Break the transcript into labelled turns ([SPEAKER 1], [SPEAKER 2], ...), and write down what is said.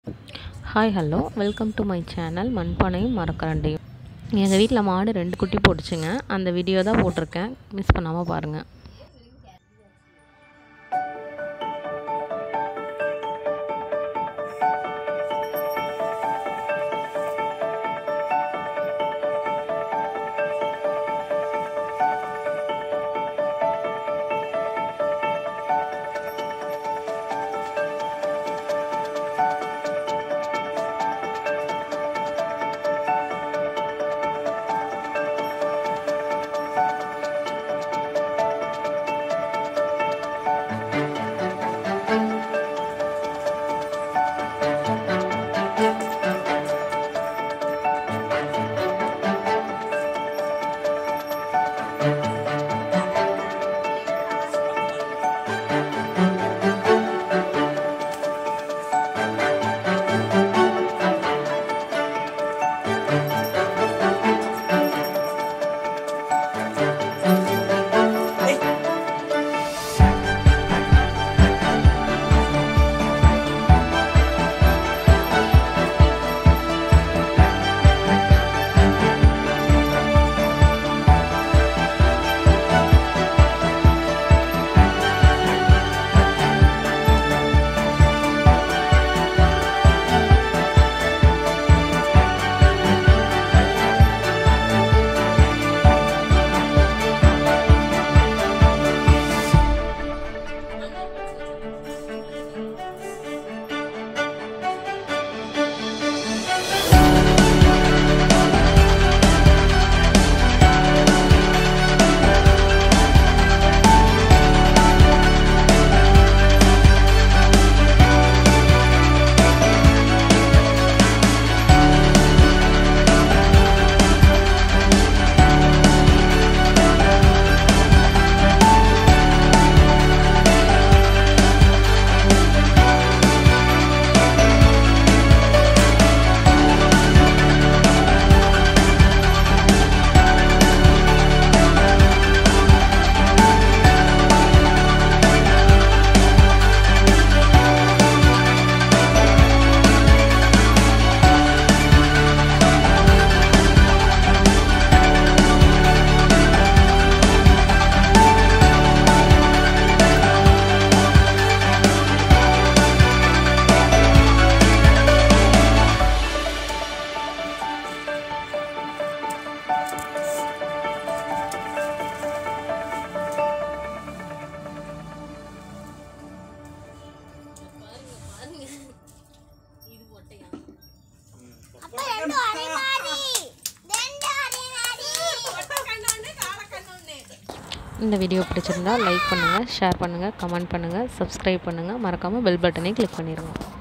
[SPEAKER 1] Hi hello welcome to my channel மண்பானையும் மரக்கரண்டியும். எங்கள் வீட்டில் மாடு 2 குட்டி போட்டுச்சுங்க. அந்த வீடியோ தான் போட்டிருக்கேன், மிஸ் பண்ணாமல் பாருங்கள். இந்த வீடியோ பிடிச்சிருந்தா லைக் பண்ணுங்கள், ஷேர் பண்ணுங்கள், கமெண்ட் பண்ணுங்கள், சப்ஸ்கிரைப் பண்ணுங்கள், மறக்காமல் பெல் பட்டனை கிளிக் பண்ணிடுங்க.